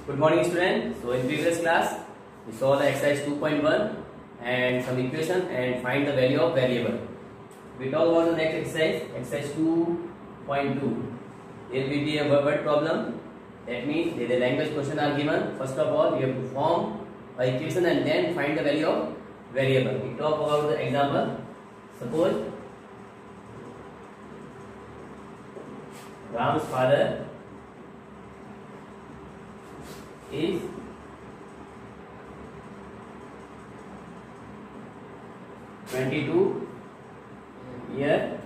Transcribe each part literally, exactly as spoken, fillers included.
Good morning, students. So in previous class we saw the exercise two point one and some equation and find the value of variable. We talk about the next exercise, exercise two point two. Here will be a word problem. That means the language question are given. First of all, you have to form a equation and then find the value of variable. We talk about the example. Suppose Ram's father is twenty-two year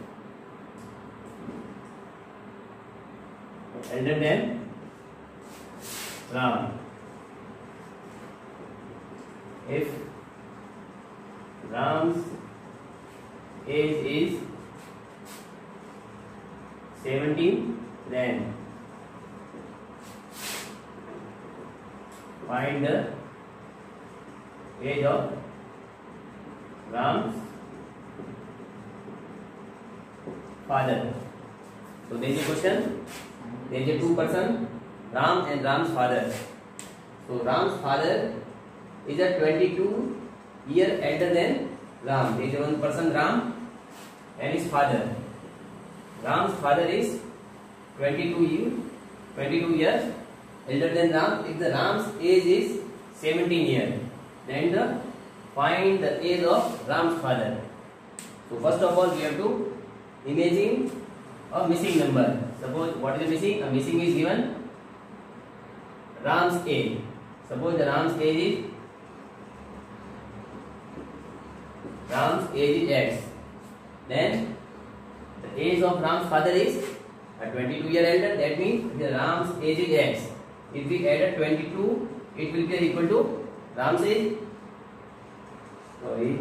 elder than Ram. If Ram's age is seventeen, then find the age of Ram's father. So there is a question. There is a two person, Ram and Ram's father. So Ram's father is a twenty-two year elder than Ram. There is one person, Ram, and his father. Ram's father is twenty-two year, twenty-two years elder than Ram. If the Ram's age is seventeen years, then the find the age of Ram's father. So first of all, we have to imagine a missing number. Suppose what is missing? A missing is given Ram's age. Suppose the Ram's age is Ram's age is X. Then the age of Ram's father is a twenty-two year elder. That means the Ram's age is X. If we add a twenty-two, it will be equal to Ram's age. Sorry.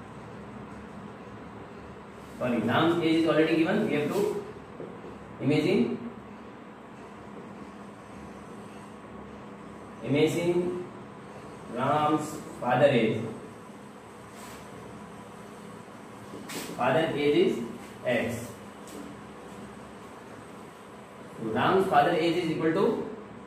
Sorry, Ram's age is already given. We have to imagine. Imagine Ram's father age. Father age is X. So Ram's father age is equal to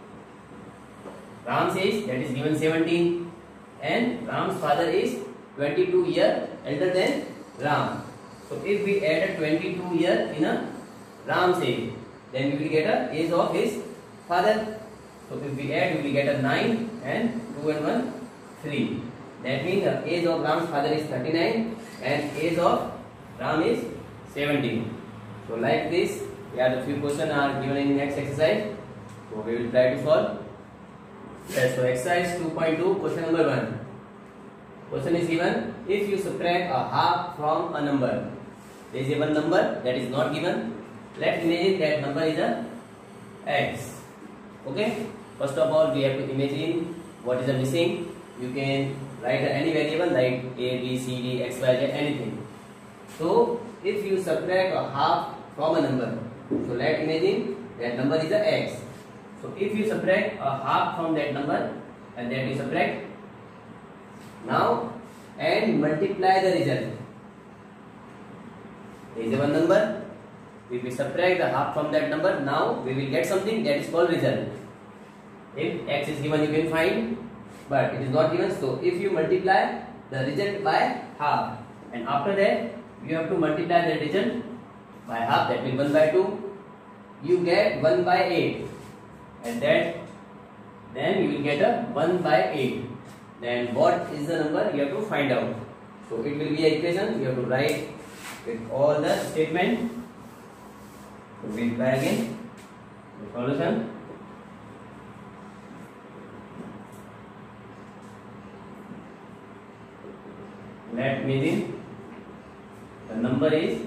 Ram's age, that is given seventeen, and Ram's father is twenty-two year elder than Ram. So if we add a twenty-two year in a Ram's age, then we will get a age of his father. So if we add, we will get a nine and two and one, three. That means the age of Ram's father is thirty-nine and age of Ram is seventeen. So like this, yeah, the few questions are given in next exercise. So we will try to solve. Yes, so exercise two point two, question number one. Question is given, if you subtract a half from a number, there is a one number that is not given. Let's imagine that number is a X. Okay. First of all, we have to imagine what is the missing. You can write any variable like A, B, C, D, X, Y, Z, anything. So if you subtract a half from a number, so let's imagine that number is a X. So if you subtract a half from that number, and then you subtract now and multiply the result. There is one number. If we subtract the half from that number, now we will get something that is called result. If X is given, you can find, but it is not given. So if you multiply the result by half, and after that you have to multiply the result by half, that means one by two, you get one by eight. And that then you will get a one by eight. Then what is the number you have to find out. So it will be an equation. You have to write with all the statement. So we will try again the solution. Let me imagine the number is,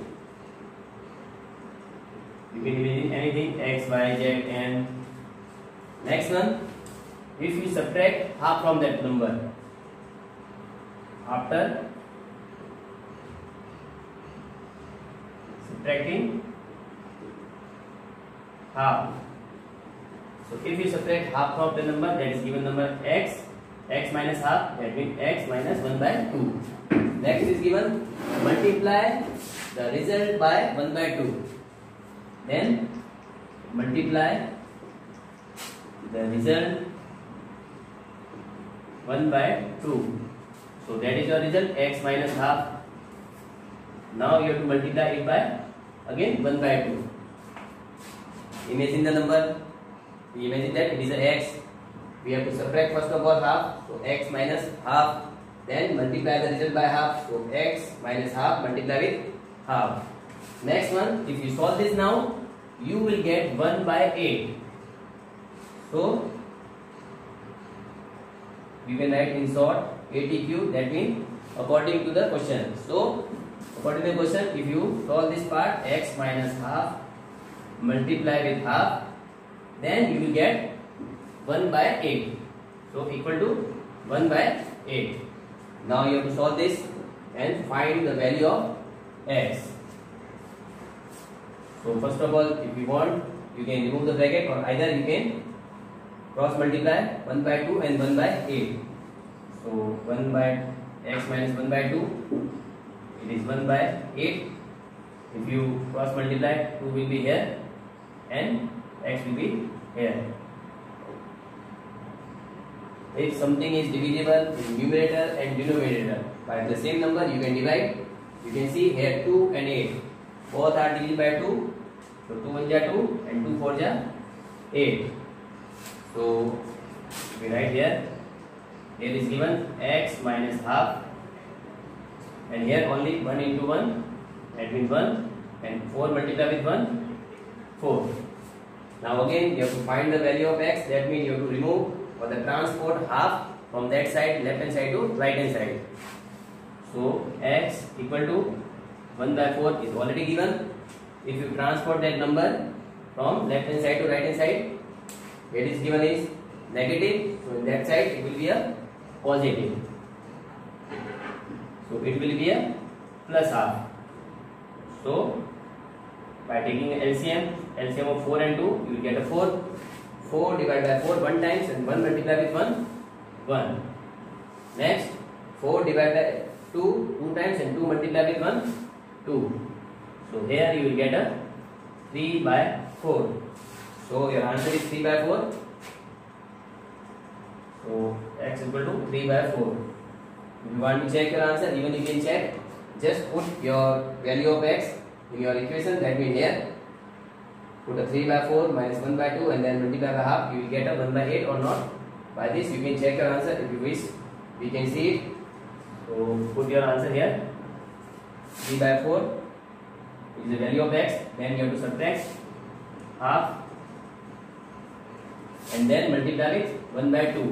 you can imagine anything, X, Y, Z, and next one, if you subtract half from that number, after subtracting half, so if you subtract half from the number, that is given number X, X minus half, that means X minus one by two. Next is given, multiply the result by one by two. Then multiply the result one by two. So that is your result, x minus half. Now you have to multiply it by again one by two. Imagine the number. We imagine that it is a x. We have to subtract first of all half. So x minus half. Then multiply the result by half. So x minus half multiply with half. Next one, if you solve this now, you will get one by eight. So we can write in short eighty cube. That means according to the question. So according to the question, if you solve this part, x minus half multiply with half, then you will get one by eight. So equal to one by eight. Now you have to solve this and find the value of x. So first of all, if you want, you can remove the bracket, or either you can cross multiply one by two and one by eight. So one by x minus one by two, it is one by eight. If you cross multiply, two will be here and x will be here. If something is divisible in numerator and denominator by the same number, you can divide. You can see here two and eight. Both are divided by two. So two one ja two and two four ja eight. So we write here. Here is given x minus half, and here only one into one. That means one, and four multiplied with one, four. Now again you have to find the value of x. That means you have to remove or the transport half from that side, left hand side to right hand side. So x equal to one by four is already given. If you transport that number from left hand side to right hand side, it is given is negative. So in that side it will be a positive. So it will be a plus half. So by taking L C M, L C M of four and two, you will get a four. four divided by four one times, and one multiplied with one, one. Next, four divided by two, two times, and two multiplied with one, two. So here you will get a three by four. So your answer is three by four. So x equal to three by four. If you want to check your answer, even you can check. Just put your value of x in your equation. That means here, put a three by four minus one by two and then multiply by half. You will get a one by eight or not. By this you can check your answer if you wish. We can see it. So put your answer here. three by four is the value of x. Then you have to subtract half and then multiply with one by two.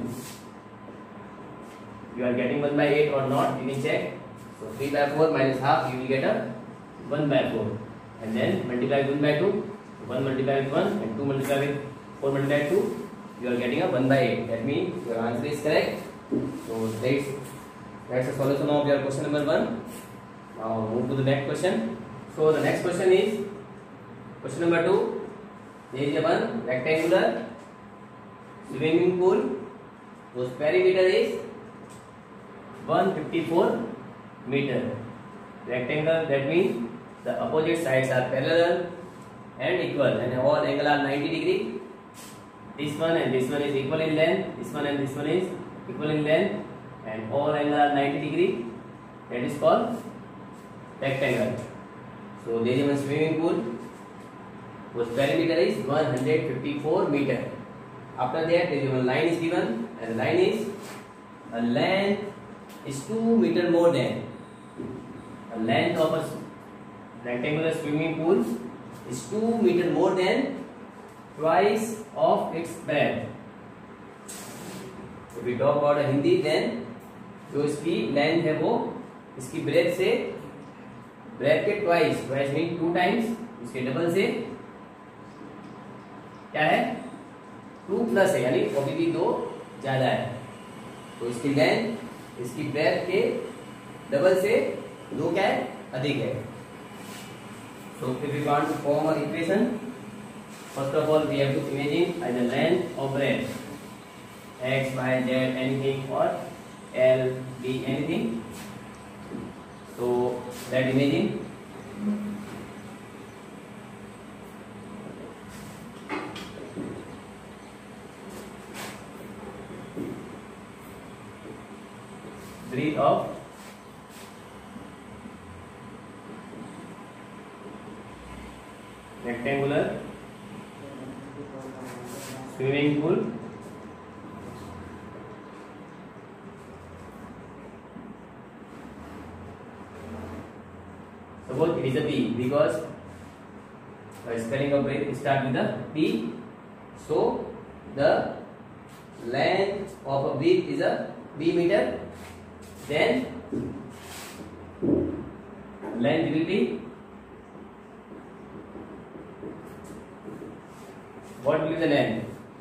You are getting one by eight or not, you can check. So three by four minus half, you will get a one by four. And then multiply with one by two. one multiplied with one and two multiplied with four multiplied with two, you are getting a one by eight. That means your answer is correct. So that's, that's the solution of your question number one. Now move to the next question. So the next question is question number two. There is a one rectangular swimming pool whose perimeter is one hundred fifty-four meter. Rectangle, that means the opposite sides are parallel and equal, and all angle are ninety degree. This one and this one is equal in length. This one and this one is equal in length, and all angle are ninety degree. That is called rectangle. So there is a swimming pool whose perimeter is one hundred fifty-four meter. After that, there is one line is given, and the line is a length is two meter more than a length of a rectangular swimming pool is two meter more than twice of its breadth. If we talk about a Hindi, then जो इसकी length है वो इसकी breath से breath के twice, twice mean two times, इसके double से क्या है टू प्लस है, यानी कभी भी दो ज्यादा है. तो इसकी लेंथ इसकी ब्रेथ के डबल से दो क्या है अधिक है. So if we want to form an equation, first of all we have to imagine as the length of breadth x, y, z, anything, or L, B, anything. So that imagine breadth of rectangular swimming pool suppose it is a B, because the spelling of breadth start with a B, so the length of a breadth is a B meter, then length will be, what will be the length?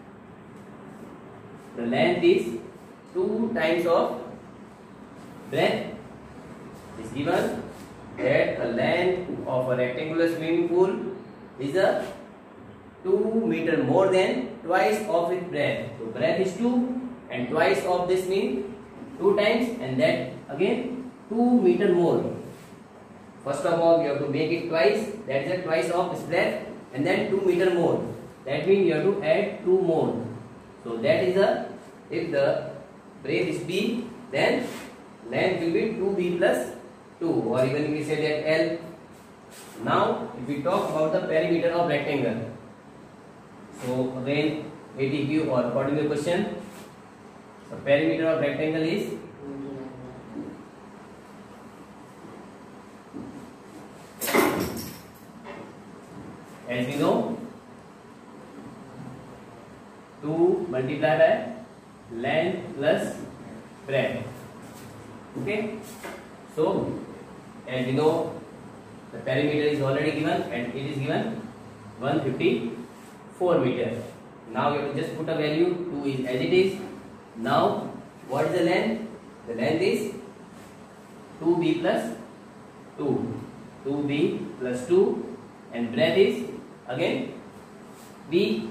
The length is two times of breadth. Is given that the length of a rectangular swimming pool is a two meter more than twice of its breadth. So breadth is two and twice of this means two times, and that again two meter more. First of all, you have to make it twice, that is a twice of its breadth, and then two meter more. That means you have to add two more. So that is a, if the breadth is B, then length will be two B plus two, or even we say that L. Now if we talk about the perimeter of rectangle, so again A T Q or according to the question, the perimeter of rectangle is as we know two multiplied by length plus breadth. Okay, so as we know the perimeter is already given and it is given one hundred fifty-four meter. Now you have to just put a value, two is as it is. Now what is the length? The length is two B plus two, two B plus two, and breadth is again B.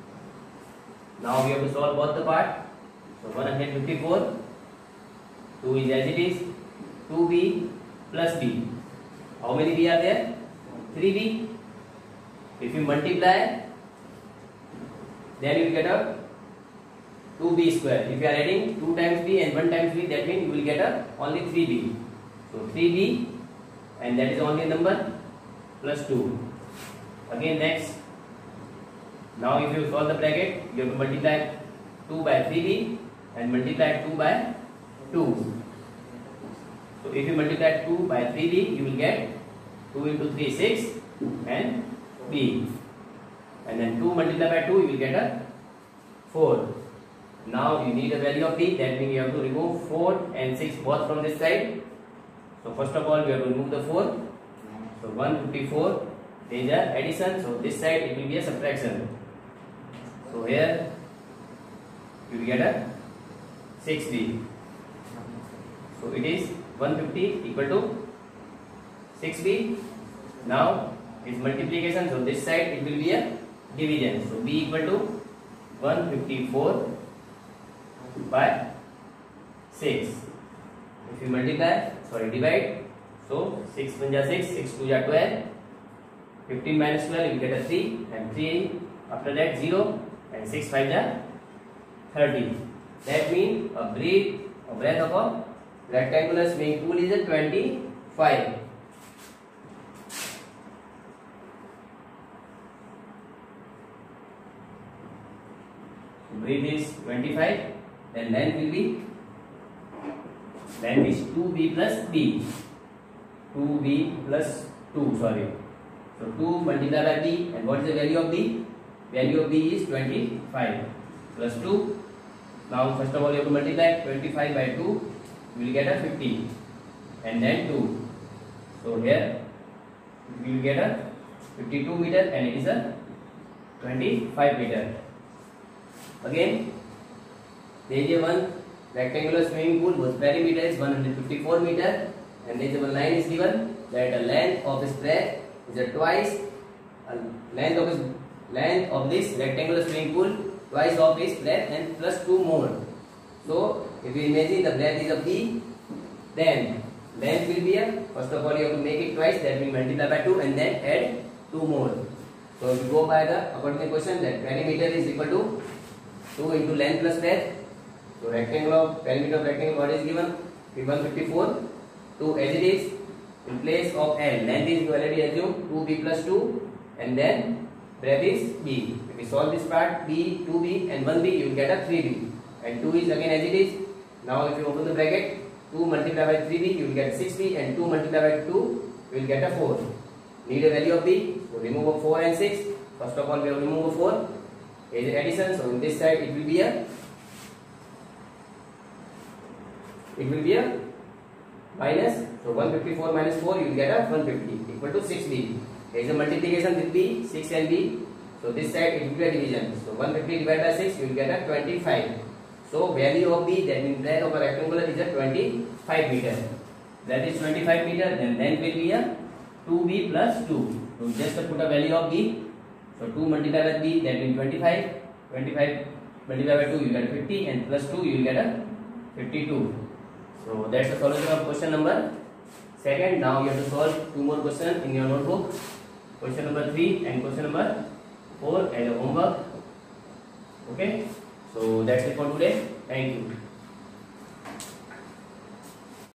Now we have to solve both the part. So one hundred fifty-four, two is as it is, two B plus B. How many B are there? three B. If you multiply, then you will get a two B square. If you are adding two times B and one times B, that means you will get a only three B. So three B, and that is only a number, plus two. Again next, now if you solve the bracket, you have to multiply two by three B and multiply two by two. So if you multiply two by three B, you will get two into three, six, and B. And then two multiplied by two, you will get a four. Now you need a value of B, that means you have to remove four and six both from this side. So first of all, we have to remove the four. So one hundred fifty-four, there is a addition, so this side it will be a subtraction. So here you will get a six B. So it is one hundred fifty equal to six B. Now it's multiplication, so this side it will be a division. So B equal to one hundred fifty-four by six. If you multiply, sorry divide, so six one ja six, six two ja twelve, fifteen minus twelve you will get a three, and three after that zero, and six five ja thirty. That means a breadth, a breadth of a rectangular swimming pool is a twenty-five. Breadth is twenty-five, then length will be, length is two B plus B, two B plus two, sorry. So two multiplied by B, and what is the value of B? Value of B is twenty-five plus two. Now first of all you have to multiply twenty-five by two, you will get a fifty, and then two. So here you will get a fifty-two meter, and it is a twenty-five meter. Again, there is a one rectangular swimming pool whose perimeter is one hundred fifty-four meter, and there is a one line is given that the length of its breadth is a twice uh, length of its length of this rectangular swimming pool twice of its breadth and plus two more. So if you imagine the breadth is a B, then length will be a, first of all you have to make it twice, that will multiply by two and then add two more. So if you go by the according to the question, that perimeter is equal to two into length plus breadth. So rectangle of perimeter of rectangle, what is given? Keep one fifty-four, two as it is. In place of L, length is you already assume two b plus two, and then breadth is b. If we solve this part, b, two b and one b, you will get a three b. And two is again as it is. Now if you open the bracket, two multiplied by three b, you will get six b, and two multiplied by two, you will get a four. Need a value of b, so remove a four and six. First of all, we have remove a four. Is addition, so in this side it will be a it will be a minus. So one fifty-four minus four, you will get a one fifty equal to six b. There is a multiplication with b, six and b. So this side it will be a division. So one fifty divided by six, you will get a twenty-five. So value of b, that means breadth of a rectangular is a twenty-five meter. That is twenty-five meter. Then length will be a two b plus two. So just put a value of b. So two multiplied by b, that means twenty-five. twenty-five multiplied by two, you get fifty, and plus two, you will get a fifty-two. So that's the solution of question number second. Now you have to solve two more questions in your notebook. Question number three and question number four as a homework. Okay. So that's it for today. Thank you.